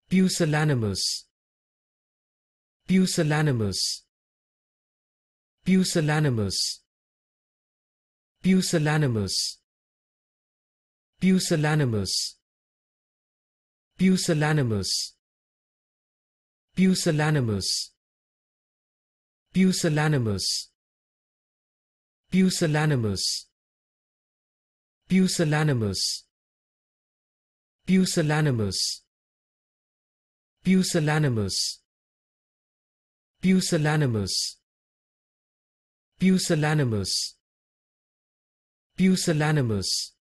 Pusillanimous. Pusillanimous. Pusillanimous. Pusillanimous. Pusillanimous. Pusillanimous. Pusillanimous. Pusillanimous. Pusillanimous. Pusillanimous. Pusillanimous. Pusillanimous. Pusillanimous. Pusillanimous. Pusillanimous.